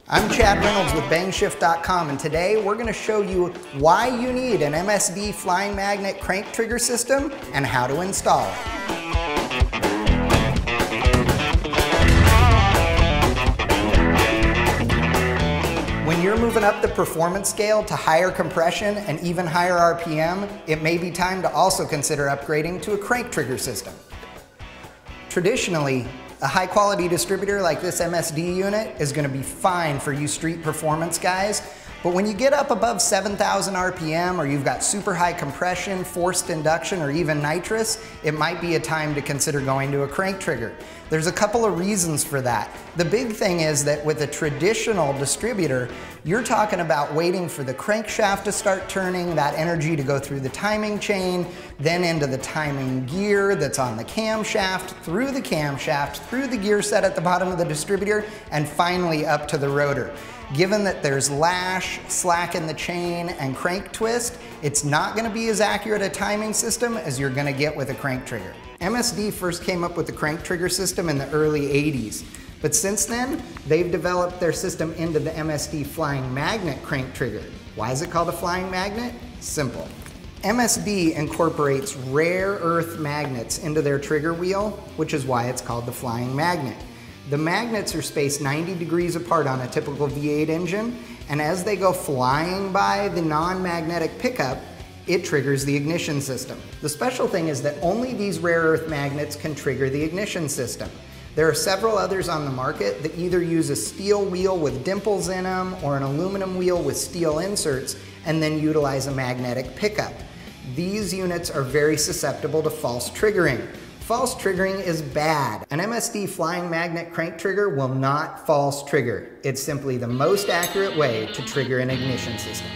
I'm Chad Reynolds with BangShift.com, and today we're going to show you why you need an MSD flying magnet crank trigger system and how to install it. When you're moving up the performance scale to higher compression and even higher RPM, it may be time to also consider upgrading to a crank trigger system. Traditionally, a high quality distributor like this MSD unit is going to be fine for you street performance guys, but when you get up above 7,000 RPM or you've got super high compression, forced induction, or even nitrous, it might be a time to consider going to a crank trigger. There's a couple of reasons for that. The big thing is that with a traditional distributor, you're talking about waiting for the crankshaft to start turning, that energy to go through the timing chain, then into the timing gear that's on the camshaft, through the gear set at the bottom of the distributor, and finally up to the rotor. Given that there's lash, slack in the chain, and crank twist, it's not going to be as accurate a timing system as you're going to get with a crank trigger. MSD first came up with the crank trigger system in the early 80s, but since then, they've developed their system into the MSD flying magnet crank trigger. Why is it called a flying magnet? Simple. MSD incorporates rare earth magnets into their trigger wheel, which is why it's called the flying magnet. The magnets are spaced 90 degrees apart on a typical V8 engine, and as they go flying by the non-magnetic pickup, it triggers the ignition system. The special thing is that only these rare earth magnets can trigger the ignition system. There are several others on the market that either use a steel wheel with dimples in them or an aluminum wheel with steel inserts and then utilize a magnetic pickup. These units are very susceptible to false triggering. False triggering is bad. An MSD flying magnet crank trigger will not false trigger. It's simply the most accurate way to trigger an ignition system.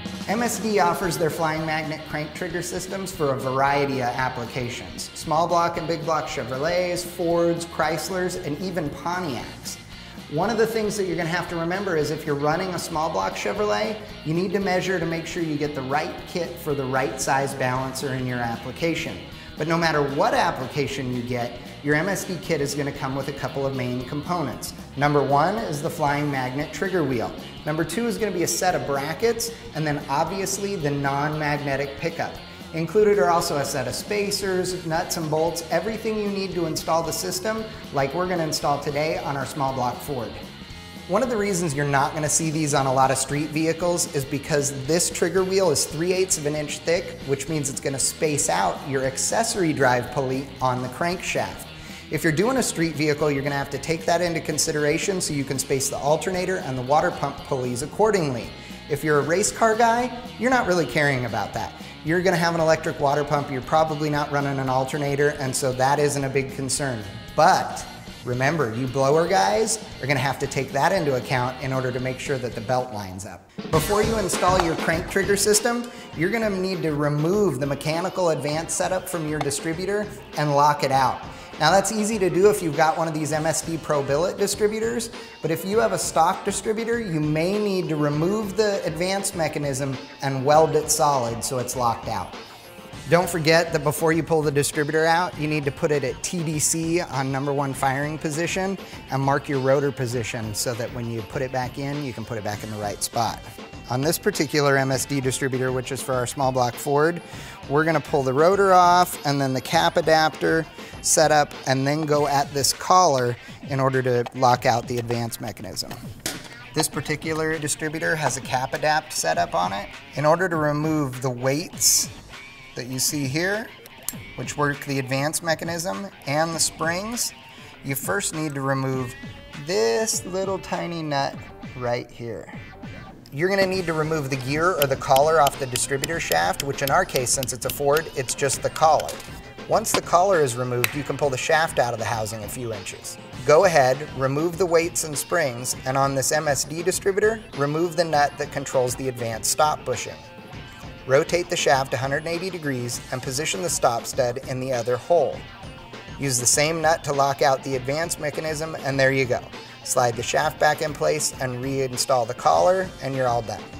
MSD offers their flying magnet crank trigger systems for a variety of applications. Small block and big block Chevrolets, Fords, Chryslers, and even Pontiacs. One of the things that you're going to have to remember is if you're running a small block Chevrolet, you need to measure to make sure you get the right kit for the right size balancer in your application. But no matter what application you get, your MSD kit is going to come with a couple of main components. Number one is the flying magnet trigger wheel. Number two is going to be a set of brackets, and then obviously the non-magnetic pickup. Included are also a set of spacers, nuts and bolts, everything you need to install the system, like we're going to install today on our small block Ford. One of the reasons you're not going to see these on a lot of street vehicles is because this trigger wheel is 3/8 of an inch thick, which means it's going to space out your accessory drive pulley on the crankshaft. If you're doing a street vehicle, you're going to have to take that into consideration so you can space the alternator and the water pump pulleys accordingly. If you're a race car guy, you're not really caring about that. You're going to have an electric water pump, you're probably not running an alternator, and so that isn't a big concern. But remember, you blower guys are going to have to take that into account in order to make sure that the belt lines up. Before you install your crank trigger system, you're going to need to remove the mechanical advance setup from your distributor and lock it out. Now that's easy to do if you've got one of these MSD Pro Billet distributors, but if you have a stock distributor, you may need to remove the advance mechanism and weld it solid so it's locked out. Don't forget that before you pull the distributor out, you need to put it at TDC on #1 firing position and mark your rotor position so that when you put it back in, you can put it back in the right spot. On this particular MSD distributor, which is for our small block Ford, we're going to pull the rotor off and then the cap adapter set up and then go at this collar in order to lock out the advance mechanism. This particular distributor has a cap adapt setup on it. In order to remove the weights that you see here, which work the advance mechanism and the springs, you first need to remove this little tiny nut right here. You're going to need to remove the gear or the collar off the distributor shaft, which in our case, since it's a Ford, it's just the collar. Once the collar is removed, you can pull the shaft out of the housing a few inches. Go ahead, remove the weights and springs, and on this MSD distributor, remove the nut that controls the advance stop bushing. Rotate the shaft 180 degrees and position the stop stud in the other hole. Use the same nut to lock out the advance mechanism, and there you go. Slide the shaft back in place and reinstall the collar, and you're all done.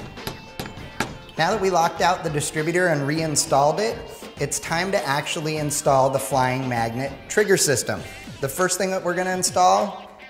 Now that we locked out the distributor and reinstalled it, it's time to actually install the flying magnet trigger system. The first thing that we're going to install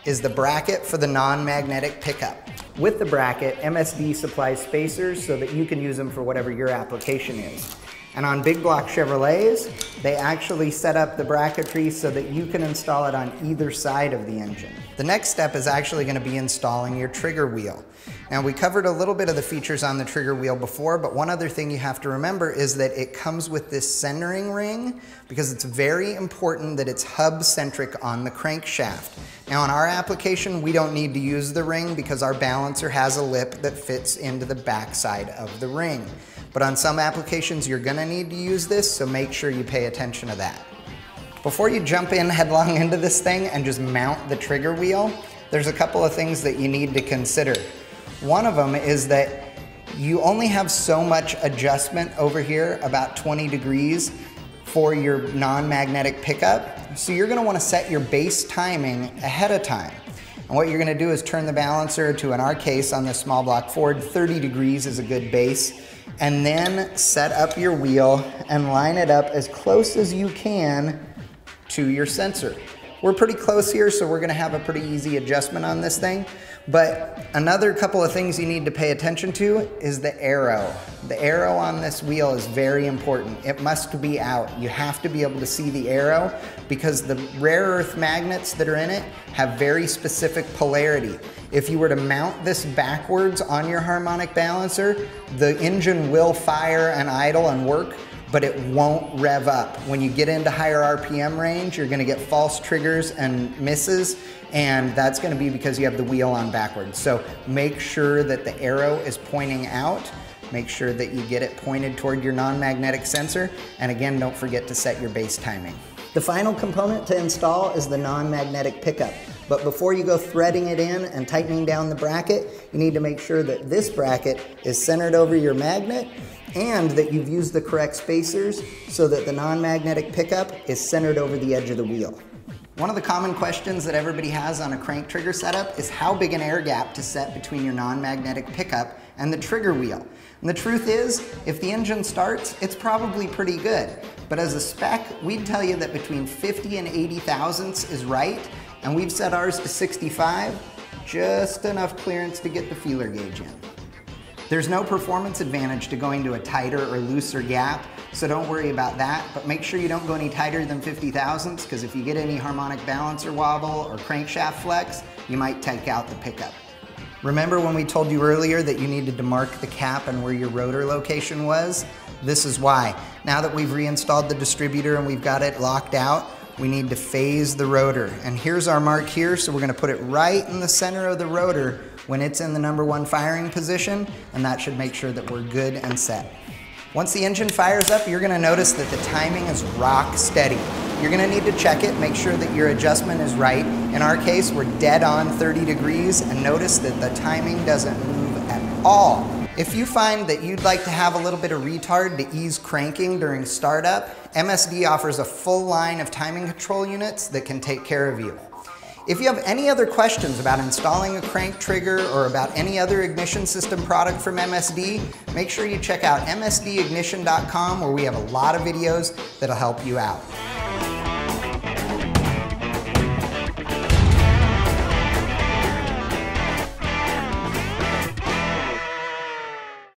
is the bracket for the non-magnetic pickup. With the bracket, MSD supplies spacers so that you can use them for whatever your application is. And on big block Chevrolets, they actually set up the bracketry so that you can install it on either side of the engine. The next step is actually going to be installing your trigger wheel. Now, we covered a little bit of the features on the trigger wheel before, but one other thing you have to remember is that it comes with this centering ring because it's very important that it's hub-centric on the crankshaft. Now, in our application, we don't need to use the ring because our balancer has a lip that fits into the backside of the ring. But on some applications, you're gonna need to use this, so make sure you pay attention to that. Before you jump in headlong into this thing and just mount the trigger wheel, there's a couple of things that you need to consider. One of them is that you only have so much adjustment over here, about 20 degrees, for your non-magnetic pickup. So you're gonna wanna set your base timing ahead of time. And what you're gonna do is turn the balancer to, in our case, on this small block Ford, 30 degrees is a good base. And then set up your wheel and line it up as close as you can to your sensor. We're pretty close here, so we're gonna have a pretty easy adjustment on this thing. But another couple of things you need to pay attention to is the arrow. The arrow on this wheel is very important. It must be out. You have to be able to see the arrow because the rare earth magnets that are in it have very specific polarity. If you were to mount this backwards on your harmonic balancer, the engine will fire and idle and work, but it won't rev up. When you get into higher RPM range, you're gonna get false triggers and misses, and that's gonna be because you have the wheel on backwards. So make sure that the arrow is pointing out. Make sure that you get it pointed toward your non-magnetic sensor, and again, don't forget to set your base timing. The final component to install is the non-magnetic pickup. But before you go threading it in and tightening down the bracket, you need to make sure that this bracket is centered over your magnet and that you've used the correct spacers so that the non-magnetic pickup is centered over the edge of the wheel. One of the common questions that everybody has on a crank trigger setup is how big an air gap to set between your non-magnetic pickup and the trigger wheel. And the truth is, if the engine starts, it's probably pretty good. But as a spec, we'd tell you that between 50 and 80 thousandths is right, and we've set ours to 65, just enough clearance to get the feeler gauge in. There's no performance advantage to going to a tighter or looser gap, so don't worry about that, but make sure you don't go any tighter than 50 thousandths, because if you get any harmonic balancer wobble or crankshaft flex, you might take out the pickup. Remember when we told you earlier that you needed to mark the cap and where your rotor location was? This is why. Now that we've reinstalled the distributor and we've got it locked out, we need to phase the rotor. And here's our mark here, so we're gonna put it right in the center of the rotor when it's in the #1 firing position, and that should make sure that we're good and set. Once the engine fires up, you're gonna notice that the timing is rock steady. You're gonna need to check it, make sure that your adjustment is right. In our case, we're dead on 30 degrees, and notice that the timing doesn't move at all. If you find that you'd like to have a little bit of retard to ease cranking during startup, MSD offers a full line of timing control units that can take care of you. If you have any other questions about installing a crank trigger or about any other ignition system product from MSD, make sure you check out msdignition.com, where we have a lot of videos that'll help you out.